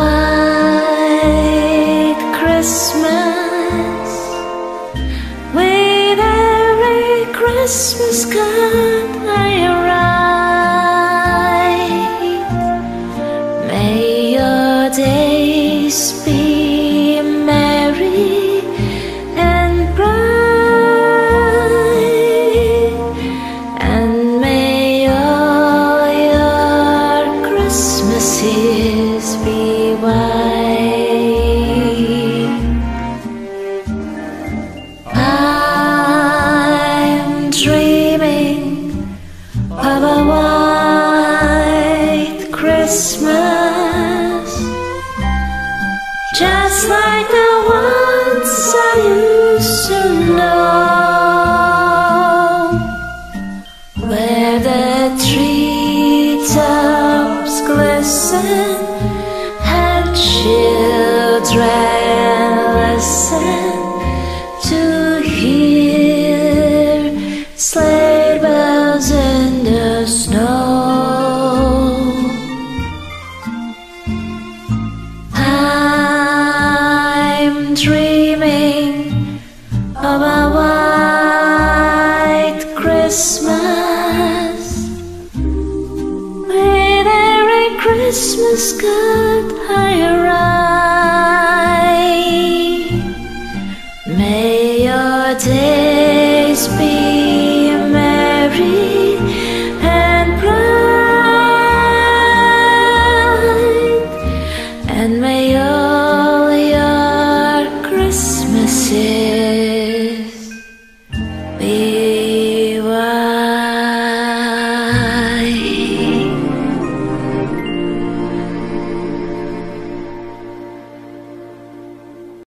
White Christmas, with every Christmas card I write, may your days be merry and bright, and may all your Christmases be white. I'm dreaming of a white Christmas, just like the ones I used to know, where the treetops glisten and children listen to hear sleigh bells in the snow. I'm dreaming of a white Christmas, with every Christmas card I write, may your days be merry and bright, and may your